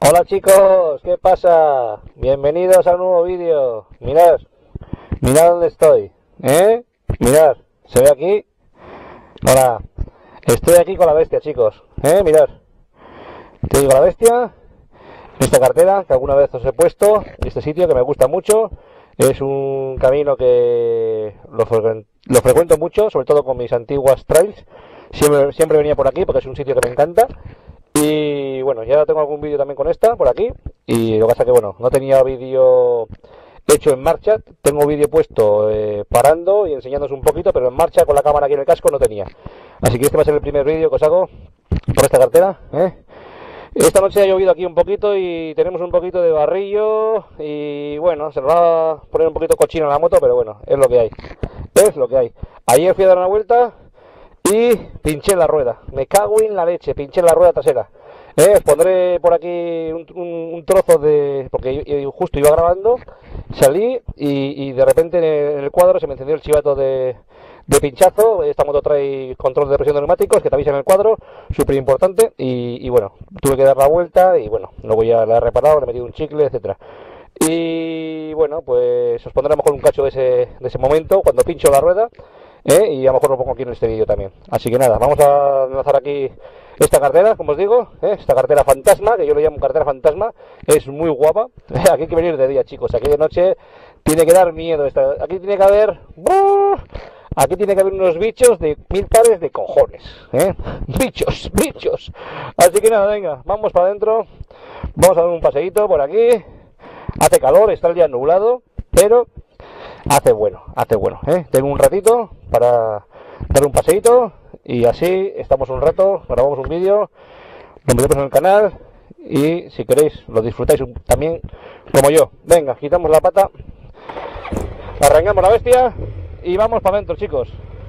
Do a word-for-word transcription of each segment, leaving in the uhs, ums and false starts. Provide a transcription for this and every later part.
Hola chicos, ¿qué pasa? Bienvenidos a un nuevo vídeo. Mirad, mirad dónde estoy, ¿eh? Mirad, ¿se ve aquí? Hola, estoy aquí con la bestia, chicos, ¿eh? Mirad, te digo la bestia, esta cartera que alguna vez os he puesto, este sitio que me gusta mucho, es un camino que lo, fre lo frecuento mucho, sobre todo con mis antiguas trails, siempre, siempre venía por aquí porque es un sitio que me encanta. Y bueno, ya tengo algún vídeo también con esta, por aquí. Y lo que pasa que, bueno, no tenía vídeo hecho en marcha. Tengo vídeo puesto eh, parando y enseñándoos un poquito, pero en marcha con la cámara aquí en el casco no tenía. Así que este va a ser el primer vídeo que os hago por esta cartera, ¿eh? Esta noche ha llovido aquí un poquito y tenemos un poquito de barrillo. Y bueno, se nos va a poner un poquito cochino la moto, pero bueno, es lo que hay. Es lo que hay. Ayer fui a dar una vuelta y pinché la rueda, me cago en la leche, pinché la rueda trasera. Eh, os pondré por aquí un, un, un trozo de... porque yo, yo justo iba grabando, salí y, y de repente en el, en el cuadro se me encendió el chivato de, de pinchazo. Esta moto trae control de presión de neumáticos que te avisa en el cuadro, súper importante, y, y bueno, tuve que dar la vuelta y bueno, luego ya la he reparado, le he metido un chicle, etcétera. Y bueno, pues os pondré a lo mejor un cacho de ese, de ese momento cuando pincho la rueda. ¿Eh? Y a lo mejor lo pongo aquí en este vídeo también. Así que nada, vamos a lanzar aquí esta cartera, como os digo, ¿eh? Esta cartera fantasma, que yo le llamo cartera fantasma, es muy guapa. Aquí hay que venir de día, chicos, aquí de noche tiene que dar miedo. Esta... Aquí tiene que haber... ¡Buh! Aquí tiene que haber unos bichos de mil pares de cojones, ¿eh? Bichos, bichos. Así que nada, venga, vamos para adentro. Vamos a dar un paseíto por aquí. Hace calor, está el día nublado, pero... hace bueno, hace bueno, ¿eh? Tengo un ratito para dar un paseíto y así estamos un rato, grabamos un vídeo, lo metemos en el canal y si queréis lo disfrutáis también como yo. Venga, quitamos la pata, arrancamos la bestia y vamos para adentro, chicos.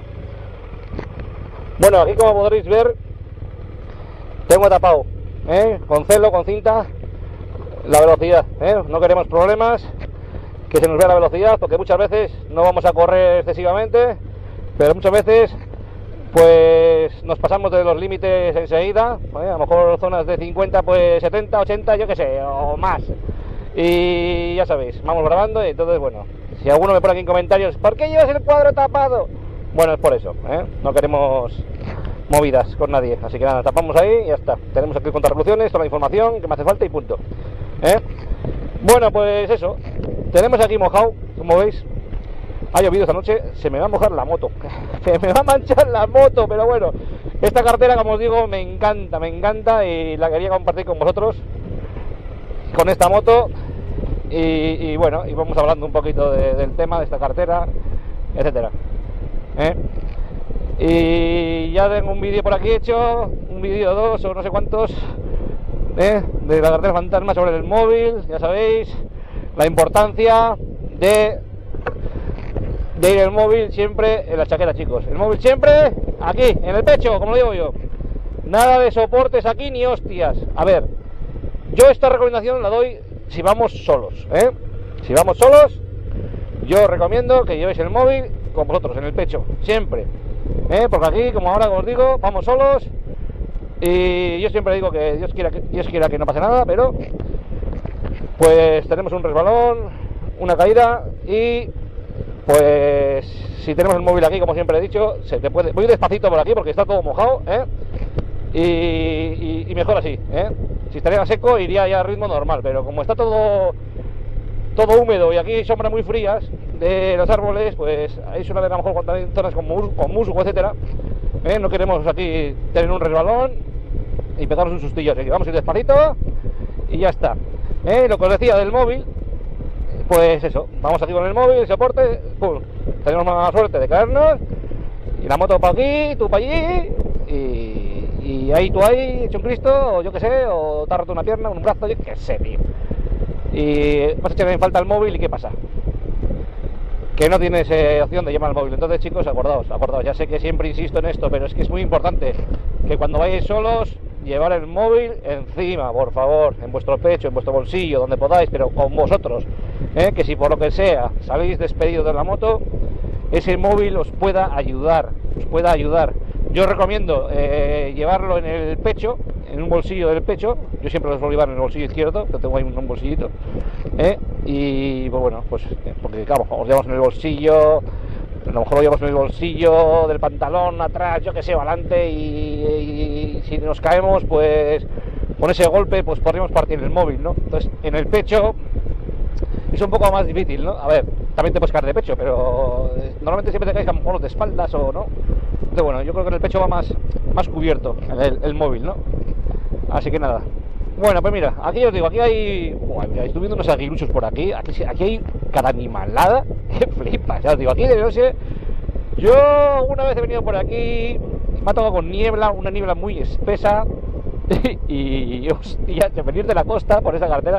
Bueno, aquí como podréis ver tengo tapado, ¿eh? Con celo, con cinta, la velocidad, ¿eh? No queremos problemas, que se nos vea la velocidad, porque muchas veces no vamos a correr excesivamente, pero muchas veces pues nos pasamos de los límites enseguida, ¿eh? A lo mejor zonas de cincuenta, pues setenta, ochenta, yo que sé, o más. Y ya sabéis, vamos grabando y entonces, bueno, si alguno me pone aquí en comentarios, ¿por qué llevas el cuadro tapado? Bueno, es por eso, ¿eh? No queremos movidas con nadie, así que nada, tapamos ahí y ya está. Tenemos aquí contrarrevoluciones, toda la información que me hace falta y punto, ¿eh? Bueno, pues eso, tenemos aquí mojado, como veis, ha llovido esta noche, se me va a mojar la moto, se me va a manchar la moto, pero bueno, esta cartera, como os digo, me encanta, me encanta y la quería compartir con vosotros, con esta moto, y, y bueno, y vamos hablando un poquito de, del tema de esta cartera, etcétera, ¿eh? Y ya tengo un vídeo por aquí hecho, un vídeo dos o no sé cuántos, ¿eh? De la cartera fantasma sobre el móvil, ya sabéis la importancia de, de ir el móvil siempre en la chaqueta, chicos. El móvil siempre aquí, en el pecho, como lo digo yo. Nada de soportes aquí ni hostias. A ver, yo esta recomendación la doy si vamos solos, ¿eh? Si vamos solos, yo recomiendo que llevéis el móvil con vosotros, en el pecho, siempre, ¿eh? Porque aquí, como ahora os digo, vamos solos. Y yo siempre digo que Dios quiera que, Dios quiera que no pase nada, pero pues tenemos un resbalón, una caída y pues si tenemos el móvil aquí, como siempre he dicho, se te puede... Voy despacito por aquí porque está todo mojado, ¿eh? Y, y, y mejor así, ¿eh? Si estaría seco iría ya a ritmo normal, pero como está todo todo húmedo y aquí hay sombras muy frías de los árboles, pues ahí suele haber a lo mejor con zonas con, mus, con musgo, etcétera, ¿eh? No queremos aquí tener un resbalón y pegarnos un sustillo, así que vamos a ir despacito y ya está, ¿eh? Lo que os decía del móvil, pues eso, vamos aquí con el móvil, el soporte, pum, tenemos más suerte de caernos y la moto para aquí, tú para allí y, y ahí tú ahí, hecho un Cristo, o yo que sé, o te has roto una pierna, un brazo, yo que sé, tío. Y vas a echar en falta el móvil y ¿qué pasa? Que no tienes eh, opción de llamar al móvil. Entonces, chicos, acordaos, acordaos, ya sé que siempre insisto en esto, pero es que es muy importante que cuando vayáis solos, llevar el móvil encima, por favor, en vuestro pecho, en vuestro bolsillo, donde podáis, pero con vosotros, ¿eh? Que si por lo que sea salís despedidos de la moto, ese móvil os pueda ayudar, os pueda ayudar, Yo recomiendo eh, llevarlo en el pecho, en un bolsillo del pecho. Yo siempre lo suelo llevar en el bolsillo izquierdo, que tengo ahí un, un bolsillito. ¿eh? Y pues bueno, pues porque claro, os llevamos en el bolsillo, a lo mejor lo llevamos en el bolsillo del pantalón, atrás, yo que sé, adelante, y, y si nos caemos, pues con ese golpe, pues podríamos partir el móvil, ¿no? Entonces, en el pecho es un poco más difícil, ¿no? A ver, también te puedes caer de pecho, pero normalmente siempre te caes a lo mejor de espaldas o no. Entonces, bueno, yo creo que en el pecho va más, más cubierto el, el móvil, ¿no? Así que nada. Bueno, pues mira, aquí os digo, aquí hay... Buah, mira, estoy viendo unos aguiluchos por aquí. Aquí, aquí hay cada animalada que flipas. Ya os digo, aquí de noche... Yo una vez he venido por aquí, me ha tocado con niebla, una niebla muy espesa. Y, hostia, de venir de la costa por esa carretera.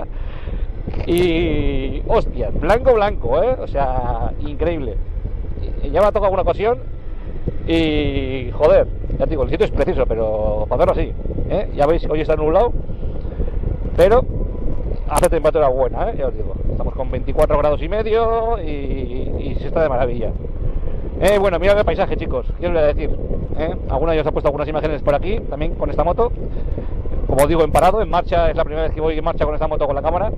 Y, hostia, blanco, blanco, ¿eh? O sea, increíble. Ya me ha tocado alguna ocasión. Y, joder, ya te digo, el sitio es preciso, pero para verlo así, ¿eh? Ya veis, hoy está nublado, pero hace temperatura buena, ¿eh? Ya os digo, estamos con veinticuatro grados y medio y, y se está de maravilla. Eh, bueno, mirad el paisaje, chicos, ¿qué os voy a decir? ¿Eh? Alguna de os ha puesto algunas imágenes por aquí, también con esta moto. Como os digo, en parado, en marcha, es la primera vez que voy en marcha con esta moto con la cámara.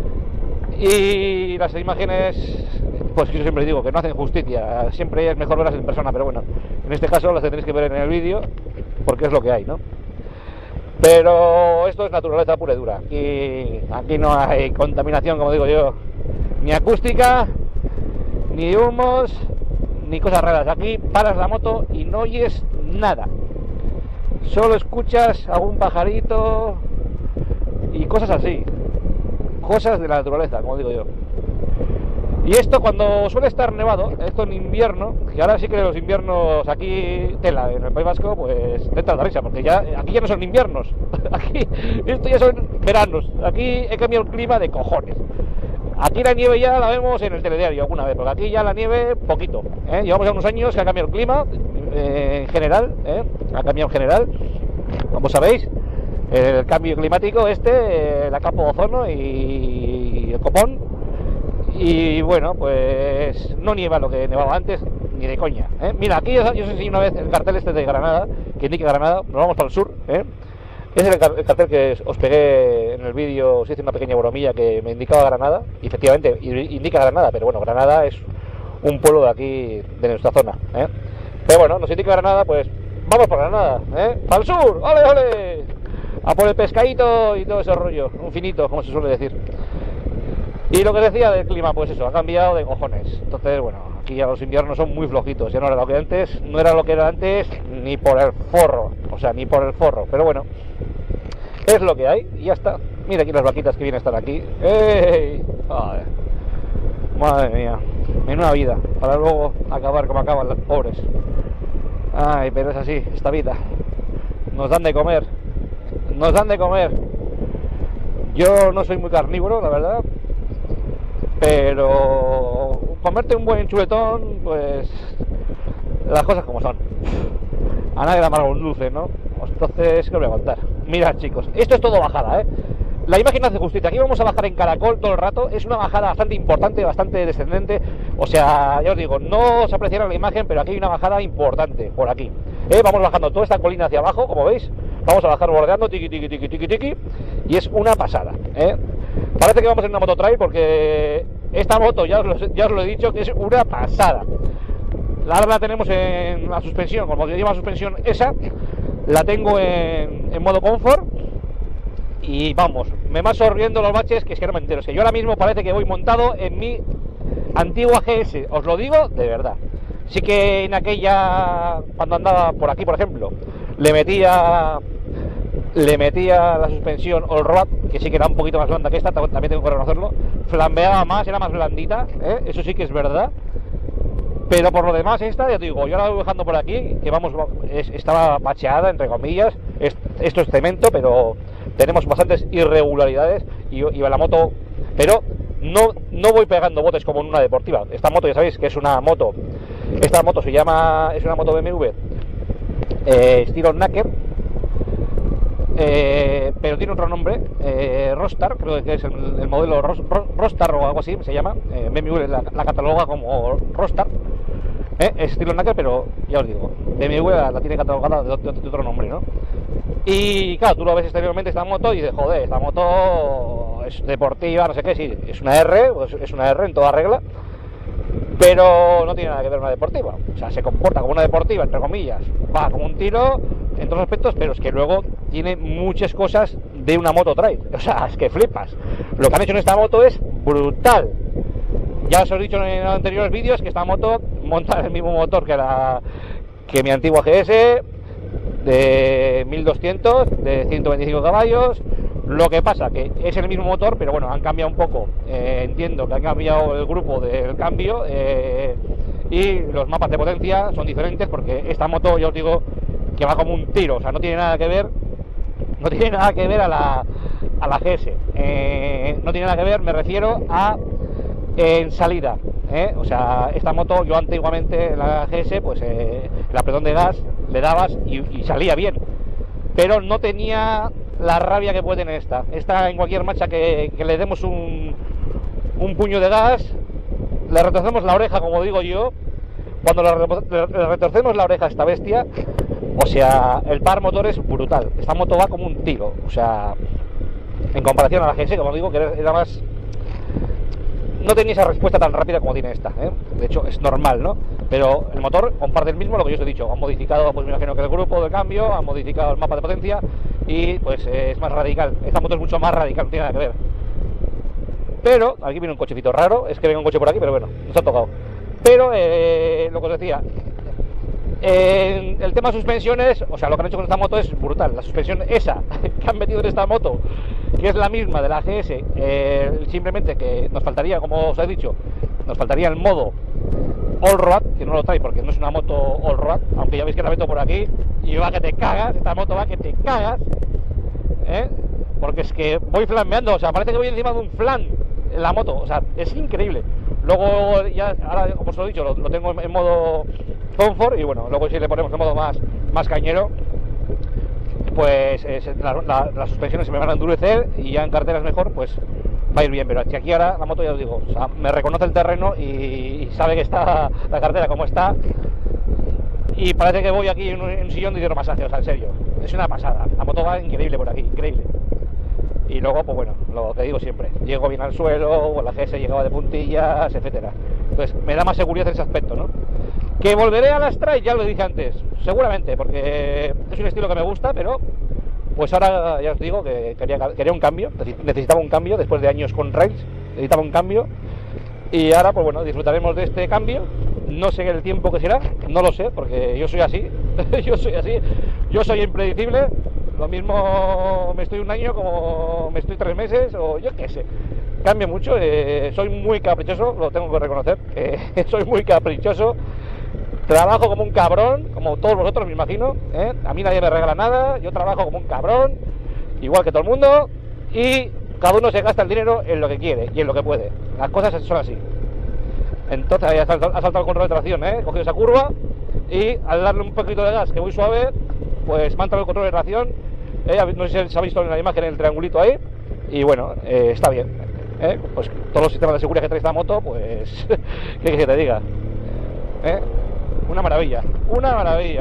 Y las imágenes, pues yo siempre digo que no hacen justicia, siempre es mejor verlas en persona, pero bueno, en este caso las tenéis que ver en el vídeo, porque es lo que hay, ¿no? Pero esto es naturaleza pura y dura, aquí, aquí no hay contaminación, como digo yo, ni acústica, ni humos, ni cosas raras. Aquí paras la moto y no oyes nada, solo escuchas algún pajarito y cosas así, cosas de la naturaleza, como digo yo. Y esto cuando suele estar nevado, esto en invierno, que ahora sí que los inviernos aquí, tela, en el País Vasco, pues te entra la risa, porque ya aquí ya no son inviernos, aquí esto ya son veranos, aquí he cambiado el clima de cojones. Aquí la nieve ya la vemos en el telediario alguna vez, porque aquí ya la nieve poquito, ¿eh? Llevamos ya unos años que ha cambiado el clima eh, en general, ¿eh? Ha cambiado en general, como sabéis, el cambio climático este, eh, la capa de ozono y el copón. Y bueno, pues no nieva lo que nevaba antes, ni de coña, ¿eh? Mira, aquí yo, yo os enseñé una vez el cartel este de Granada, que indica Granada, nos vamos para el sur, ¿eh? Ese es el, el cartel que os pegué en el vídeo, os hice una pequeña bromilla que me indicaba Granada, y efectivamente indica Granada, pero bueno, Granada es un pueblo de aquí, de nuestra zona, ¿eh? Pero bueno, nos indica Granada, pues vamos por Granada, ¿eh? ¡Para el sur! ¡Ole, ole! A por el pescadito y todo ese rollo, un finito, como se suele decir. Y lo que decía del clima, pues eso, ha cambiado de cojones. Entonces, bueno, aquí ya los inviernos son muy flojitos. Ya no era lo que antes, no era lo que era antes, ni por el forro. O sea, ni por el forro. Pero bueno, es lo que hay y ya está. Mira aquí las vaquitas que vienen a estar aquí. ¡Ey! Joder. Madre mía, menuda vida. Para luego acabar como acaban las pobres. Ay, pero es así, esta vida. Nos dan de comer. Nos dan de comer. Yo no soy muy carnívoro, la verdad. Pero comerte un buen chuletón, pues las cosas como son. A nadie le amarga un dulce, ¿no? Entonces, ¿qué os voy a contar? Mirad, chicos, esto es todo bajada, ¿eh? La imagen no hace justicia. Aquí vamos a bajar en caracol todo el rato. Es una bajada bastante importante, bastante descendente. O sea, ya os digo, no os apreciará la imagen, pero aquí hay una bajada importante, por aquí, ¿eh? Vamos bajando toda esta colina hacia abajo, como veis. Vamos a bajar bordeando, tiqui, tiqui, tiqui, tiqui, tiqui. Y es una pasada, ¿eh? Parece que vamos en una moto trail porque esta moto, ya os, lo, ya os lo he dicho, que es una pasada. Ahora la tenemos en la suspensión, como que lleva suspensión esa, la tengo en, en modo confort. Y vamos, me va sorriendo los baches que es que no me entero. Es que yo ahora mismo parece que voy montado en mi antigua G S, os lo digo de verdad. Sí que en aquella, cuando andaba por aquí, por ejemplo, le metía le metía la suspensión all road, que sí que era un poquito más blanda que esta, también tengo que reconocerlo. Flambeaba más, era más blandita, ¿eh? Eso sí que es verdad. Pero por lo demás esta, ya te digo, yo la voy dejando por aquí, que vamos, es, estaba bacheada, entre comillas. Es, esto es cemento, pero tenemos bastantes irregularidades y, y la moto, pero no, no voy pegando botes como en una deportiva. Esta moto ya sabéis que es una moto, esta moto se llama, es una moto B M W eh, estilo Nacker, eh, pero tiene otro nombre, eh, Rostar, creo que es el, el modelo Ros, Ros, Rostar o algo así se llama, eh, B M W la, la cataloga como Rostar. ¿Eh? Es estilo Knacker, pero ya os digo, B M W la, la tiene catalogada de, de, de otro nombre, ¿no? Y claro, tú lo ves exteriormente esta moto y dices, joder, esta moto es deportiva, no sé qué, sí, es una R, es una R en toda regla, pero no tiene nada que ver una deportiva. O sea, se comporta como una deportiva, entre comillas, va como un tiro en todos los aspectos, pero es que luego tiene muchas cosas de una moto trail. O sea, es que flipas. Lo que han hecho en esta moto es brutal. Ya os he dicho en los anteriores vídeos que esta moto monta el mismo motor que la que mi antigua G S de mil doscientos, de ciento veinticinco caballos. Lo que pasa que es el mismo motor, pero bueno, han cambiado un poco. Eh, entiendo que han cambiado el grupo del cambio eh, y los mapas de potencia son diferentes, porque esta moto, ya os digo, que va como un tiro. O sea, no tiene nada que ver, no tiene nada que ver a la, a la G S. Eh, no tiene nada que ver, me refiero a en salida, ¿eh? O sea, esta moto, yo antiguamente en la G S, pues eh, el apretón de gas le dabas y, y salía bien, pero no tenía la rabia que puede tener esta. Esta, en cualquier marcha que, que le demos un, un puño de gas, le retorcemos la oreja, como digo yo. Cuando le, le retorcemos la oreja a esta bestia, o sea, el par motor es brutal. Esta moto va como un tiro, o sea, en comparación a la G S, como digo, que era más... No tenía esa respuesta tan rápida como tiene esta, ¿eh? De hecho es normal, ¿no? Pero el motor comparte el mismo, lo que yo os he dicho. Han modificado, pues me imagino que el grupo de cambio, han modificado el mapa de potencia y pues eh, es más radical. Esta moto es mucho más radical, no tiene nada que ver. Pero, aquí viene un cochecito raro, es que venga un coche por aquí, pero bueno, nos ha tocado. Pero, eh, lo que os decía, en el tema de suspensiones, o sea, lo que han hecho con esta moto es brutal. La suspensión esa que han metido en esta moto, que es la misma de la G S, eh, simplemente que nos faltaría, como os he dicho, nos faltaría el modo all-road, que no lo trae porque no es una moto all-road, aunque ya veis que la meto por aquí y va que te cagas, esta moto va que te cagas, ¿eh? Porque es que voy flambeando, o sea, parece que voy encima de un flan en la moto, o sea, es increíble. Luego ya, ahora como os lo he dicho, lo, lo tengo en, en modo confort y bueno, luego si le ponemos en modo más, más cañero, pues eh, la, la, las suspensiones se me van a endurecer y ya en carreteras mejor, pues va a ir bien. Pero aquí ahora la moto, ya os digo, o sea, me reconoce el terreno y, y sabe que está la carretera como está, y parece que voy aquí en un, en un sillón de hidromasaje, o sea, en serio, es una pasada. La moto va increíble por aquí, increíble. Y luego, pues bueno, lo que digo siempre, llego bien al suelo, o la G S llegaba de puntillas, etcétera. Entonces me da más seguridad en ese aspecto, ¿no? Que volveré a las trail, ya lo dije antes, seguramente, porque es un estilo que me gusta, pero pues ahora ya os digo que quería, quería un cambio, necesitaba un cambio, después de años con rails, necesitaba un cambio, y ahora pues bueno, disfrutaremos de este cambio. No sé el tiempo que será, no lo sé, porque yo soy así, yo soy así, yo soy impredecible. Lo mismo me estoy un año como me estoy tres meses, o yo qué sé, cambia mucho. Eh, soy muy caprichoso, lo tengo que reconocer, eh, soy muy caprichoso. Trabajo como un cabrón, como todos vosotros me imagino, ¿eh? A mí nadie me regala nada, yo trabajo como un cabrón, igual que todo el mundo, y cada uno se gasta el dinero en lo que quiere y en lo que puede. Las cosas son así. Entonces ahí ha saltado, ha saltado el control de tracción, ¿eh? He cogido esa curva y al darle un poquito de gas, que voy suave, pues me ha entrado el control de tracción, ¿eh? No sé si se ha visto en la imagen el triangulito ahí, y bueno, eh, está bien, ¿eh? Pues todos los sistemas de seguridad que trae esta moto, pues, ¿qué quieres que te diga? ¿Eh? Una maravilla, una maravilla.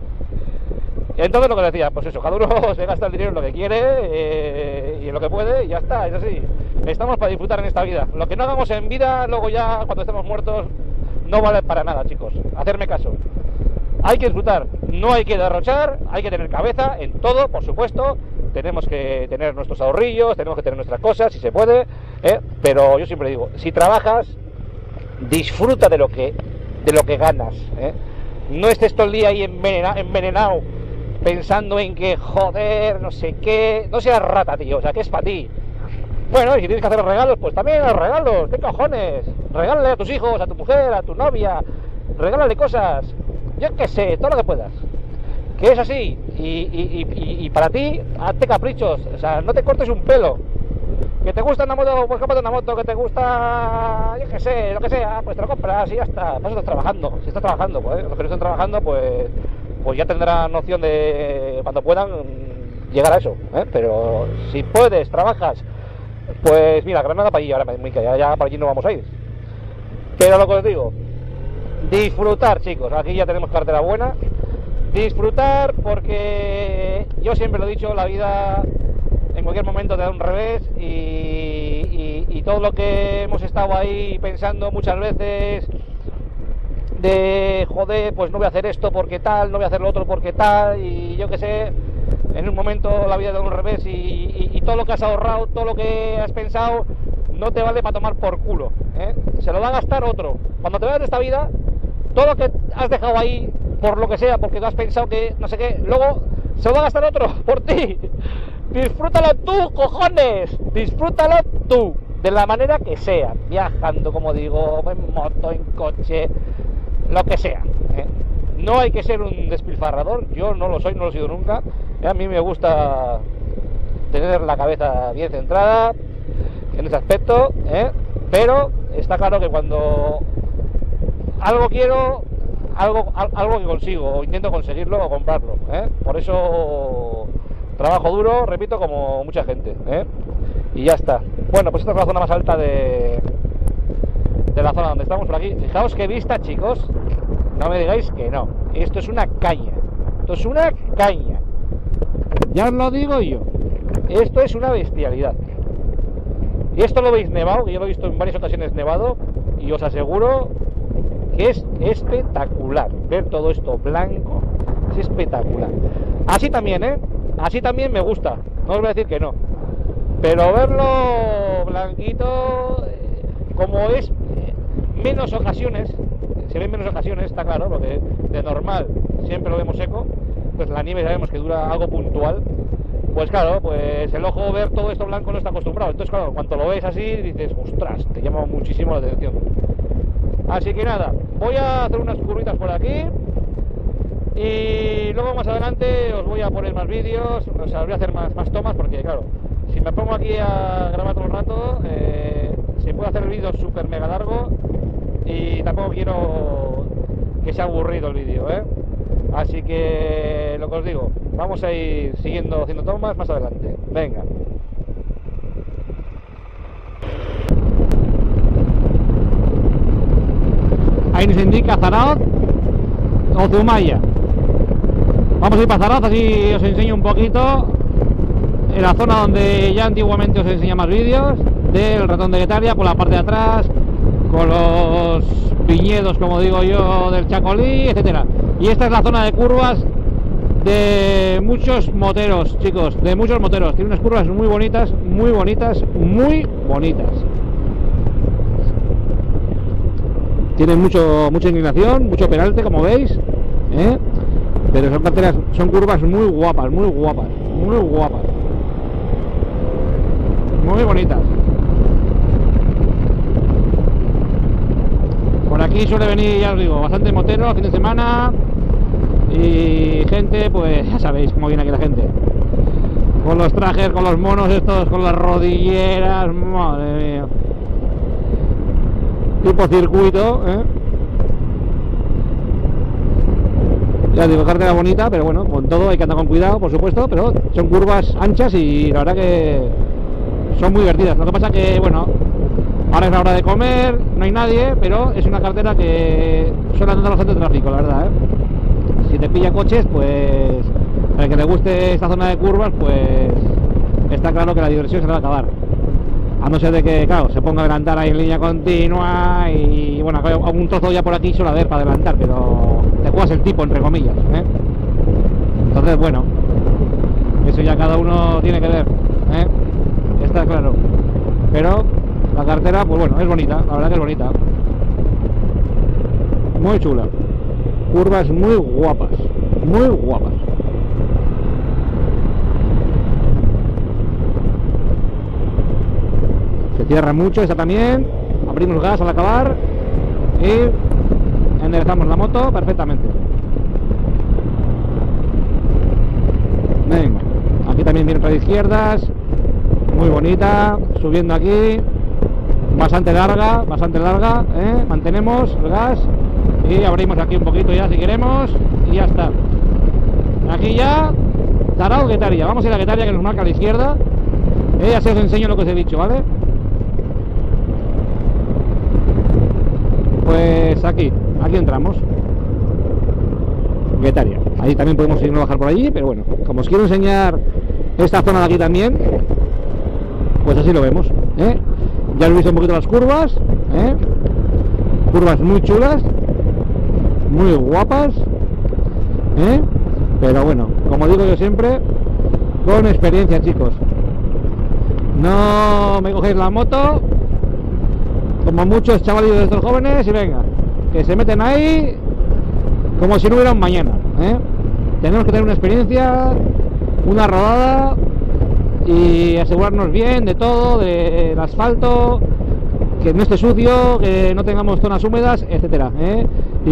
Entonces lo que decía, pues eso, cada uno se gasta el dinero en lo que quiere eh, y en lo que puede, y ya está, es así. Estamos para disfrutar en esta vida. Lo que no hagamos en vida, luego ya cuando estemos muertos, no vale para nada, chicos. Hacerme caso. Hay que disfrutar, no hay que derrochar, hay que tener cabeza en todo, por supuesto. Tenemos que tener nuestros ahorrillos, tenemos que tener nuestras cosas, si se puede, ¿eh? Pero yo siempre digo, si trabajas, disfruta de lo que, de lo que ganas, ¿eh? No estés todo el día ahí envenenado, envenenado pensando en que, joder, no sé qué. No seas rata, tío, o sea, que es para ti. Bueno, y si tienes que hacer regalos, pues también los regalos, ¿qué cojones? Regálale a tus hijos, a tu mujer, a tu novia, regálale cosas, yo qué sé, todo lo que puedas. Que es así, y, y, y, y para ti, hazte caprichos, o sea, no te cortes un pelo. Que te gusta una moto, pues cómprate una moto, que te gusta, yo qué sé, lo que sea, pues te lo compras y ya está. Pues estás trabajando, si estás trabajando, pues los que no están trabajando, pues, pues ya tendrán noción de cuando puedan llegar a eso, ¿eh? Pero si puedes, trabajas, pues mira, Granada para allí, ahora ya, ya para allí no vamos a ir. Pero lo que os digo, disfrutar, chicos, aquí ya tenemos cartera buena. Disfrutar, porque yo siempre lo he dicho, la vida en cualquier momento te da un revés y, y, y todo lo que hemos estado ahí pensando muchas veces de joder, pues no voy a hacer esto porque tal, no voy a hacer lo otro porque tal, y yo qué sé, en un momento la vida te da un revés y, y, y todo lo que has ahorrado, todo lo que has pensado no te vale para tomar por culo, ¿eh? Se lo va a gastar otro. Cuando te vayas de esta vida, todo lo que has dejado ahí por lo que sea, porque tú has pensado que no sé qué, luego se lo va a gastar otro por ti. Disfrútalo tú, cojones, disfrútalo tú, de la manera que sea, viajando, como digo, en moto, en coche, lo que sea, ¿eh? No hay que ser un despilfarrador, yo no lo soy, no lo he sido nunca. A mí me gusta tener la cabeza bien centrada en ese aspecto, ¿eh? Pero está claro que cuando algo quiero, algo, algo que consigo, o intento conseguirlo o comprarlo, ¿eh? Por eso trabajo duro, repito, como mucha gente, ¿eh? Y ya está. Bueno, pues esta es la zona más alta de, de la zona donde estamos por aquí. Fijaos qué vista, chicos. No me digáis que no. Esto es una caña. Esto es una caña. Ya os lo digo yo. Esto es una bestialidad. Y esto lo veis nevado, que yo lo he visto en varias ocasiones nevado, y os aseguro que es espectacular. Ver todo esto blanco es espectacular. Así también, ¿eh? Así también me gusta. No os voy a decir que no. Pero verlo blanquito, como es menos ocasiones, se ven menos ocasiones, está claro, porque de normal siempre lo vemos seco, pues la nieve sabemos que dura algo puntual. Pues claro, pues el ojo ver todo esto blanco no está acostumbrado. Entonces claro, cuando lo ves así dices, ostras, te llama muchísimo la atención. Así que nada, voy a hacer unas curvitas por aquí y luego más adelante os voy a poner más vídeos, o sea, os voy a hacer más, más tomas, porque claro, si me pongo aquí a grabar todo el rato, eh, se puede hacer el vídeo súper mega largo y tampoco quiero que sea aburrido el vídeo, ¿eh? Así que lo que os digo, vamos a ir siguiendo haciendo tomas más adelante. Venga. Ahí nos indica Zarauz o Zumaya. Vamos a ir para Zarauz, así os enseño un poquito en la zona donde ya antiguamente os enseñé más vídeos del ratón de Guetaria, por la parte de atrás, con los viñedos, como digo yo, del Chacolí, etcétera. Y esta es la zona de curvas de muchos moteros, chicos, de muchos moteros. Tiene unas curvas muy bonitas, muy bonitas, muy bonitas. Tienen mucho, mucha inclinación, mucho peralte, como veis, ¿eh? Pero son carteras, son curvas muy guapas, muy guapas, muy guapas, muy bonitas. Por aquí suele venir, ya os digo, bastante motero a fin de semana. Y gente, pues ya sabéis cómo viene aquí la gente. Con los trajes, con los monos estos, con las rodilleras, madre mía. Tipo circuito, ¿eh? Ya digo, cartera bonita, pero bueno, con todo hay que andar con cuidado, por supuesto, pero son curvas anchas y la verdad que son muy divertidas. Lo que pasa que, bueno, ahora es la hora de comer, no hay nadie, pero es una cartera que suele andar bastante tráfico, la verdad, ¿eh? Si te pilla coches, pues al que le guste esta zona de curvas, pues está claro que la diversión se va a acabar. A no ser de que, claro, se ponga a adelantar ahí en línea continua y, bueno, algún trozo ya por aquí suele haber para adelantar, pero te juegas el tipo, entre comillas, ¿eh? Entonces, bueno, eso ya cada uno tiene que ver, ¿eh? Está claro. Pero la cartera, pues bueno, es bonita, la verdad que es bonita. Muy chula. Curvas muy guapas, muy guapas. Se cierra mucho esta también. Abrimos gas al acabar y enderezamos la moto perfectamente. Venga, aquí también viene para izquierdas, muy bonita, subiendo aquí, bastante larga, bastante larga, ¿eh? Mantenemos el gas y abrimos aquí un poquito ya si queremos y ya está. Aquí ya Zarauz Guetaria. Vamos a ir a Guetaria, que nos marca a la izquierda, y ya se os enseño lo que os he dicho, ¿vale? Pues aquí aquí entramos. Guetaria. Ahí también podemos ir a bajar por allí, pero bueno, como os quiero enseñar esta zona de aquí también, pues así lo vemos, ¿eh? Ya habéis visto un poquito las curvas, ¿eh? Curvas muy chulas, muy guapas, ¿eh? Pero bueno, como digo yo siempre, con experiencia, chicos. No me cogéis la moto como muchos chavalitos de estos jóvenes y venga, que se meten ahí como si no hubiera un mañana, ¿eh? Tenemos que tener una experiencia, una rodada y asegurarnos bien de todo, del asfalto, que no esté sucio, que no tengamos zonas húmedas, etcétera, ¿eh?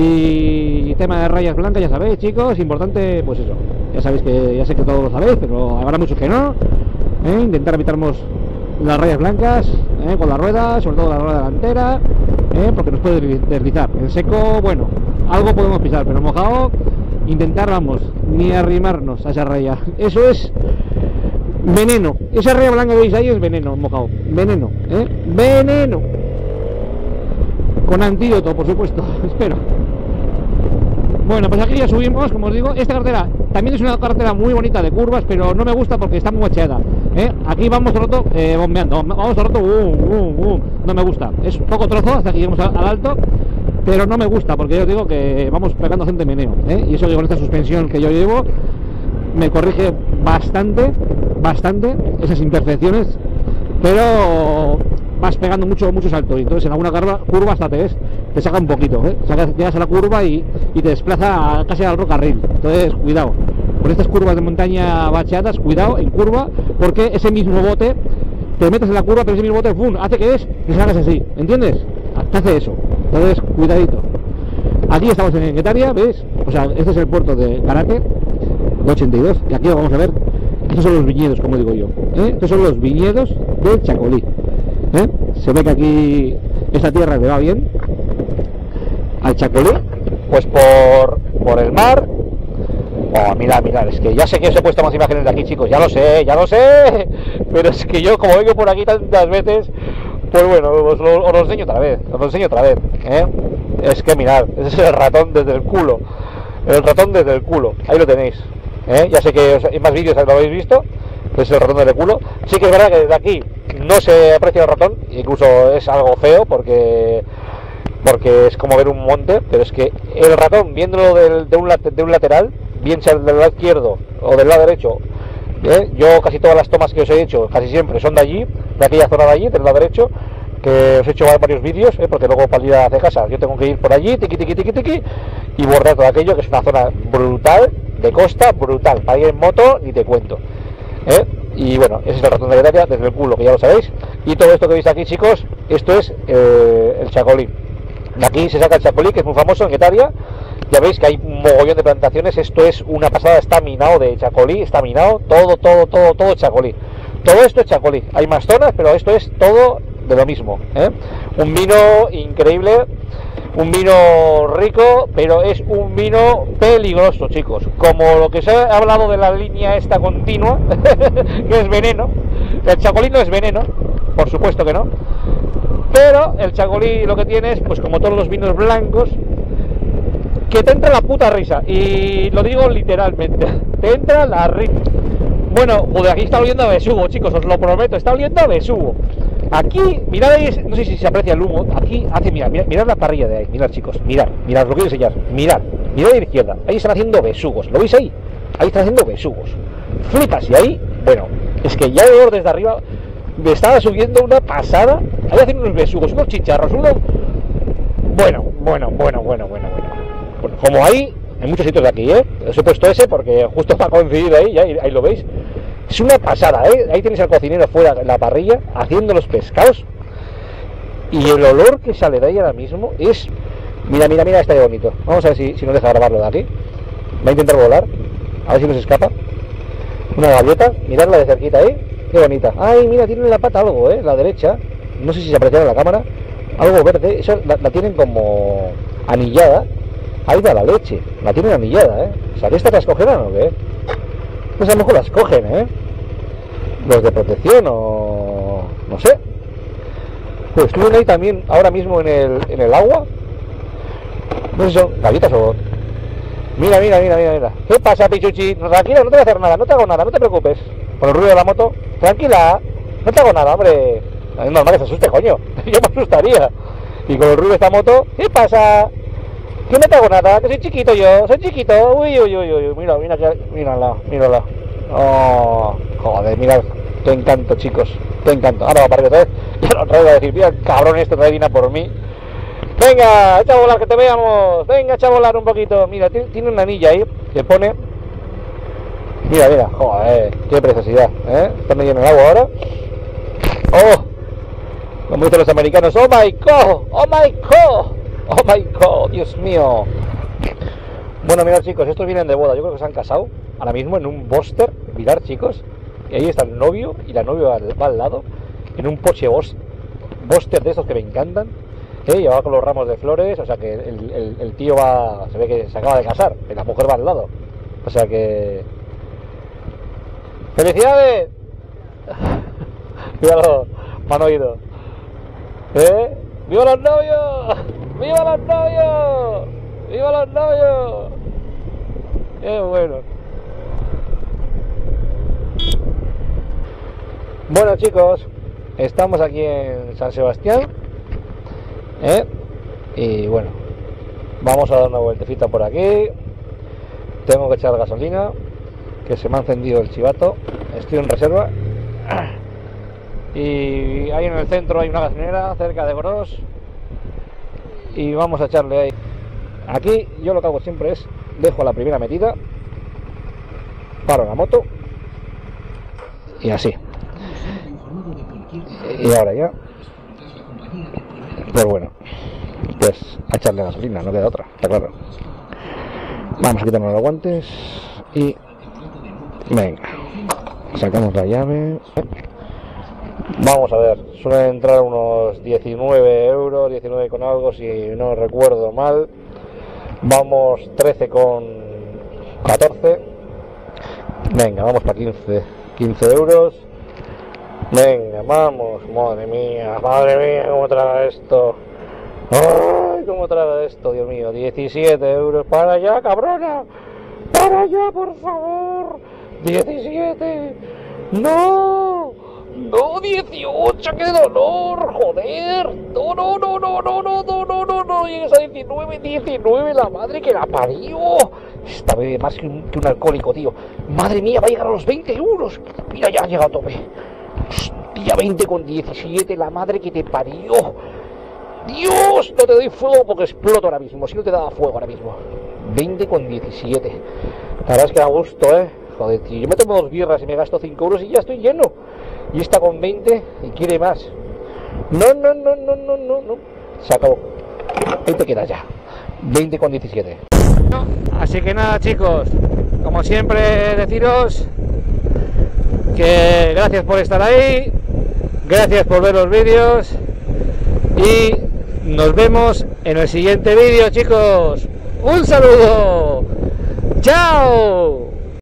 Y tema de rayas blancas, ya sabéis, chicos, importante, pues eso, ya sabéis que, ya sé que todos lo sabéis, pero habrá muchos que no, ¿eh? Intentar evitarnos las rayas blancas, ¿eh? Con la rueda, sobre todo la rueda delantera, ¿eh? Porque nos puede deslizar. En seco, bueno, algo podemos pisar, pero en mojado, intentar, vamos, ni arrimarnos a esa raya. Eso es veneno. Esa raya blanca que veis ahí es veneno, mojado. Veneno, ¿eh? Veneno. Con antídoto, por supuesto, espero. Bueno, pues aquí ya subimos, como os digo. Esta carretera también es una carretera muy bonita de curvas, pero no me gusta porque está muy bacheada, ¿eh? Aquí vamos todo el rato eh, bombeando, vamos todo el rato, uh, uh, uh, no me gusta. Es un poco trozo hasta que lleguemos al, al alto, pero no me gusta porque yo os digo que vamos pegando gente meneo, ¿eh? Y eso que con esta suspensión que yo llevo me corrige bastante, bastante esas imperfecciones, pero vas pegando mucho, mucho salto, y entonces en alguna curva, curva hasta te ves, te saca un poquito, ¿eh? Sacas, llegas a la curva y, y te desplaza a, casi al otro carril. Entonces cuidado con estas curvas de montaña bacheadas, cuidado en curva, porque ese mismo bote te metes en la curva, pero ese mismo bote ¡fum! Hace que es que salgas así, ¿entiendes? Te hace eso. Entonces cuidadito. Aquí estamos en Guetaria, ¿ves? O sea, este es el puerto de Garate de ochenta y dos, y aquí lo vamos a ver. Estos son los viñedos, como digo yo, ¿eh? Estos son los viñedos del Chacolí, ¿eh? Se ve que aquí esta tierra le va bien al Chacolí, pues por, por el mar. Oh, mirad, mirad, es que ya sé que os he puesto más imágenes de aquí, chicos, ya lo sé, ya lo sé, pero es que yo, como vengo por aquí tantas veces, pues bueno, os lo, os lo enseño otra vez, os lo enseño otra vez, ¿eh? Es que mirad, ese es el ratón desde el culo, el ratón desde el culo, ahí lo tenéis, ¿eh? Ya sé que os, en más vídeos lo habéis visto, es el ratón desde el culo. Sí que es verdad que desde aquí no se aprecia el ratón, incluso es algo feo porque porque es como ver un monte, pero es que el ratón, viéndolo del, de, un, de un lateral, bien sea del lado izquierdo o del lado derecho, ¿eh? Yo casi todas las tomas que os he hecho, casi siempre son de allí, de aquella zona de allí, del lado derecho, que os he hecho varios vídeos, ¿eh? Porque luego para ir hacia casa yo tengo que ir por allí, tiqui tiqui tiqui tiqui, y bordar todo aquello, que es una zona brutal, de costa, brutal, para ir en moto ni te cuento, ¿eh? Y bueno, ese es el ratón de Guetaria desde el culo, que ya lo sabéis. Y todo esto que veis aquí, chicos, esto es eh, el Chacolí. De aquí se saca el Chacolí, que es muy famoso en Guetaria. Ya veis que hay un mogollón de plantaciones. Esto es una pasada, está minado de Chacolí, está minado, todo, todo, todo, todo Chacolí. Todo esto es Chacolí. Hay más zonas, pero esto es todo de lo mismo, ¿eh? Un vino increíble, un vino rico, pero es un vino peligroso, chicos. Como lo que se ha hablado de la línea esta continua, que es veneno. El Chacolí no es veneno, por supuesto que no. Pero el Chacolí lo que tiene es, pues como todos los vinos blancos, que te entra la puta risa. Y lo digo literalmente, te entra la risa. Bueno, joder, aquí está oliendo a besugo, chicos, os lo prometo, está oliendo a besugo. Aquí, mirad ahí, no sé si se aprecia el humo. Aquí hace, mirad, mirad, mirad la parrilla de ahí, mirad, chicos, mirad, mirad, lo quiero enseñar, mirad, mirad a la izquierda, ahí están haciendo besugos, ¿lo veis ahí? Ahí están haciendo besugos, flipas, y ahí, bueno, es que ya el olor desde arriba me estaba subiendo una pasada, ahí hacen unos besugos, unos chicharros, unos, bueno, bueno, bueno, bueno, bueno, bueno, bueno, como ahí, en muchos sitios de aquí, ¿eh? Os he puesto ese porque justo está coincidido ahí, ya, ahí lo veis. Es una pasada, ¿eh? Ahí tenéis al cocinero fuera en la parrilla haciendo los pescados. Y el olor que sale de ahí ahora mismo es... Mira, mira, mira, está de bonito. Vamos a ver si, si nos deja grabarlo de aquí. Va a intentar volar. A ver si nos escapa. Una gaviota. Miradla de cerquita ahí. Qué bonita. Ay, mira, tiene en la pata algo, ¿eh? La derecha. No sé si se aprecia en la cámara. Algo verde. Eso la, la tienen como anillada. Ahí va la leche. La tienen anillada, ¿eh? O sea, ¿que esta las cogerán o qué? Pues a lo mejor las cogen, ¿eh? Los de protección o... no sé. Pues estuvieron ahí también ahora mismo en el, en el agua. No sé si son galletas o... Mira, mira, mira, mira, mira. ¿Qué pasa, Pichuchi? No, tranquila, no te voy a hacer nada, no te hago nada, no te preocupes. Por el ruido de la moto. Tranquila, no te hago nada, hombre. Es normal que se asuste, coño. Yo me asustaría. Y con el ruido de esta moto, ¿qué pasa? Que no te hago nada, que soy chiquito yo, soy chiquito. Uy, uy, uy, uy, mira, mira, mírala, mírala. Oh, joder, mirad. Qué encanto, chicos. Qué encanto. Ahora va a aparecer otra vez. Ya no traigo a decir, mira el cabrón este trae vina por mí. Venga, echa a volar, que te veamos. Venga, echa a volar un poquito. Mira, tiene una anilla ahí que pone... Mira, mira, joder, qué preciosidad, ¿eh? Está medio en el agua ahora. Oh, como dicen los americanos, oh my god, oh my god, oh my god, Dios mío. Bueno, mirad, chicos, estos vienen de boda. Yo creo que se han casado ahora mismo en un Boster. Mirad, chicos, y ahí está el novio y la novia va al lado en un Porsche Boster de esos que me encantan. ¿Eh? Y va con los ramos de flores, o sea que el, el, el tío va, se ve que se acaba de casar, y la mujer va al lado, o sea que... ¡Felicidades! Míralo, me han oído. ¿Eh? ¡Viva los novios! ¡Viva los novios! ¡Viva los novios! ¡Qué bueno! Bueno, chicos, estamos aquí en San Sebastián. ¿Eh? Y bueno, vamos a dar una vueltecita por aquí. Tengo que echar gasolina, que se me ha encendido el chivato. Estoy en reserva. Y ahí en el centro hay una gasolinera cerca de Gros. Y vamos a echarle ahí. Aquí yo lo que hago siempre es dejo la primera metida, paro la moto y así. Y ahora ya, pues bueno, pues a echarle gasolina, no queda otra, está claro. Vamos a quitarnos los guantes y venga, sacamos la llave. Vamos a ver, suelen entrar unos diecinueve euros, diecinueve con algo si no recuerdo mal. Vamos trece con catorce. Venga, vamos para quince, quince euros. Venga, vamos, madre mía, madre mía, cómo traga esto. Ay, cómo traga esto, Dios mío, diecisiete euros. Para allá, cabrona, para allá, por favor. diecisiete, no, no, dieciocho, qué dolor, joder. No, no, no, no, no, no, no, no, no, no, llegues a diecinueve, diecinueve, la madre que la parió. Esta bebe más que un, que un alcohólico, tío. Madre mía, va a llegar a los veinte euros. Mira, ya ha llegado a tope. Hostia, veinte con diecisiete, la madre que te parió. Dios, no te doy fuego porque exploto ahora mismo. Si no te daba fuego ahora mismo. veinte con diecisiete. La verdad es que da gusto, eh. Joder, tío, yo me tomo dos birras y me gasto cinco euros y ya estoy lleno. Y está con veinte y quiere más. No, no, no, no, no, no, no. Se acabó. Ahí te quedas ya. veinte con diecisiete. Así que nada, chicos, como siempre deciros que gracias por estar ahí, gracias por ver los vídeos y nos vemos en el siguiente vídeo, chicos. Un saludo. Chao.